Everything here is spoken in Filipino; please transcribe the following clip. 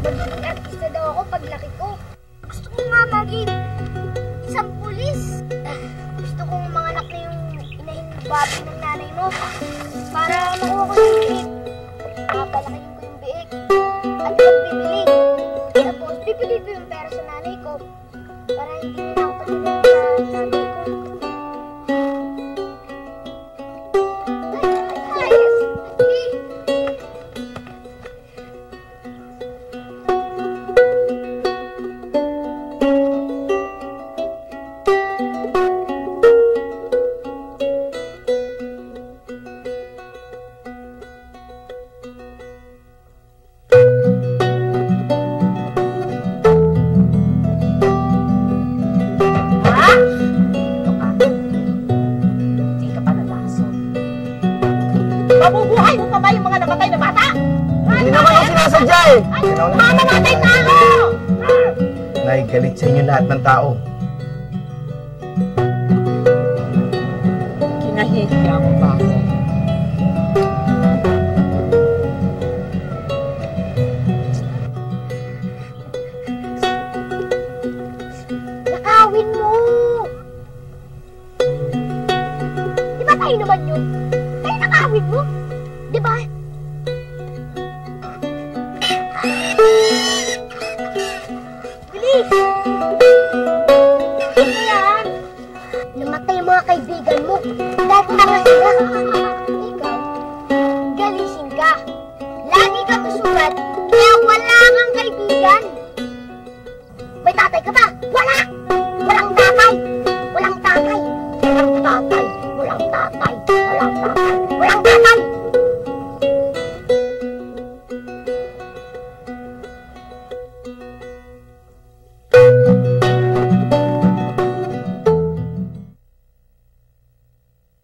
magiging artista daw ako paglaki ko. Gusto ko nga maging isang pulis. Gusto kong manganak na yung inahing babi ng nanay mo para makuha ko yung biik. Papalakihin ko yung biik at pagbibili. Tapos bibili ko yung pera sa nanay ko para hindi nila ako patuloy sa nanay ko. Mabubuhay mo pa ba yung mga namatay na bata? Hindi naman yung sinasadya eh! Mamamatay tao! Nay, galit sa inyo lahat ng tao. Kinahihiya mo ba ako? Nakawin mo! Di ba tayo naman yun? Tayo nakawin mo? Di ba?